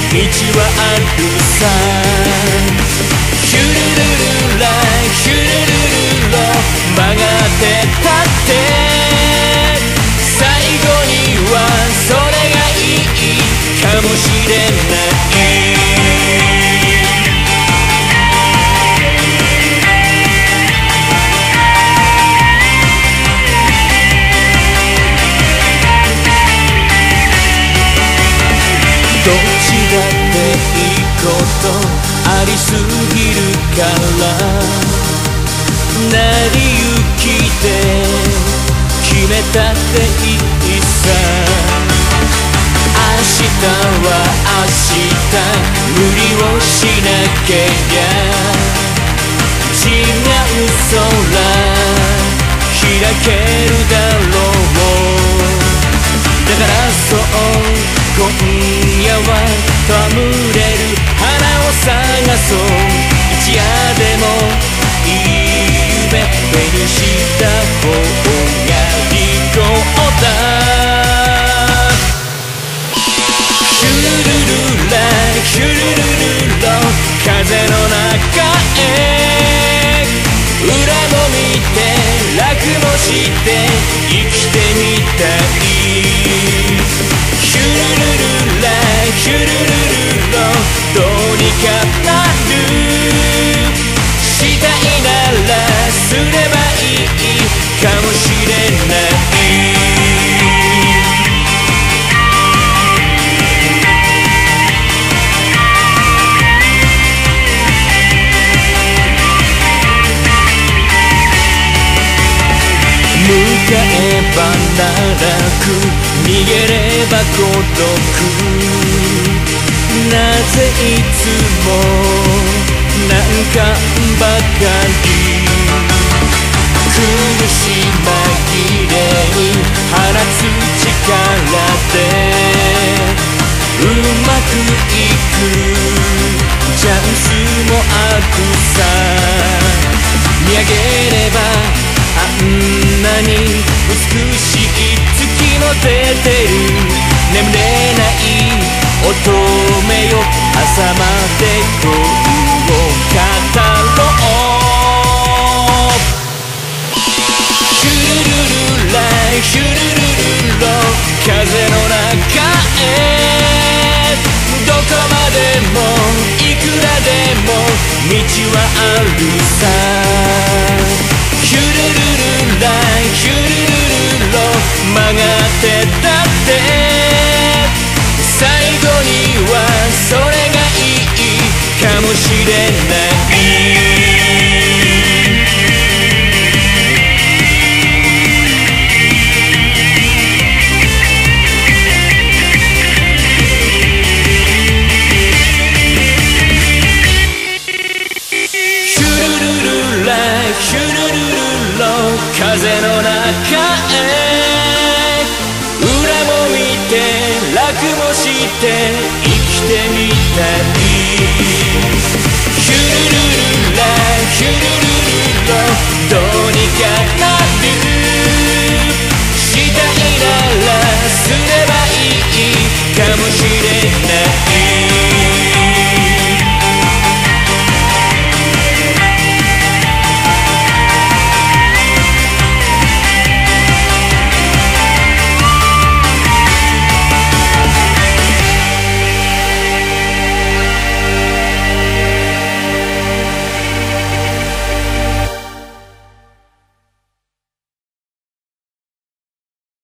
道はあるさ。ヒュルルルライヒュルルルロ曲がって立って最後にはそれがいいかもしれない。どっちだっていいことありすぎるから成り行きで決めたっていいさ。明日は明日無理をしなけりゃ違う空開けるだろう。だからそう今夜は戯れる花を探そう。一夜でもいい夢目にした方が利口だ。ヒュルルルラヒュルルルロ風の中へ裏も見て楽もして生きてみたい。ヒュルルルラヒュルルルロどうにかなるしたいならすればいいかもしれない。迎えばならく逃げれば孤独。なぜいつも難関ばかり苦し紛れに放つ力でうまくいくチャンスもあるさ。見上げればあんなに美しい月も出てる。眠れない乙女よ朝まで恋を語ろう。ヒュルルルライヒュルルルロ風の中へどこまでもいくらでも道はあるさ。ヒュルルルライヒュルルルロ曲がって立って最後にはそれがいいかもしれない。ヒュルルルライヒュルルルロ風の中へ裏も見て楽もして